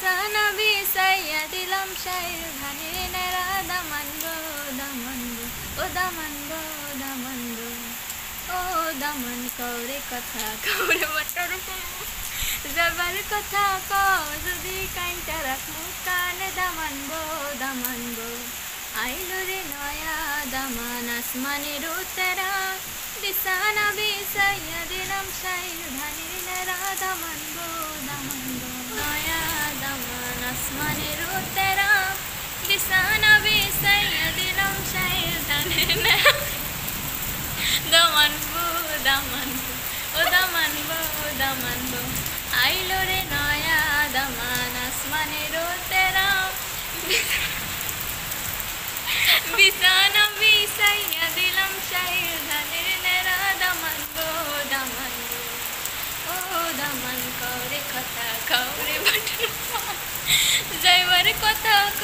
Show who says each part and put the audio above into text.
Speaker 1: বিছানা বিছাইয়া দিলাম শাইর ধানের নেড়া দামান গো দামান গো ও দামান গো দামান গো ও দামান কৌরে কথা কৌরে বাটার যাবার কথা কও যদি কাইনটা রাখমু কানে দামান গো আইলো রে নয়া দামান আসমানের উত্তরা বিছানা বিছাইয়া দিলাম শাইর ধানের নেড়া দামান গো নয়া দামান আসমানের উত্তরা বিছানা বিছাইয়া দিলাম শাইর ধানের নেড়া দামান গো ও দামান গো আইলো রে নয়া দামান আসমানের উত্তরা বিছানা বিছাইয়া দিলাম শাইর ধানের নেড়া দামান গো ও দামান কৌরে কথা কৌরে বাটার যাইবার কথা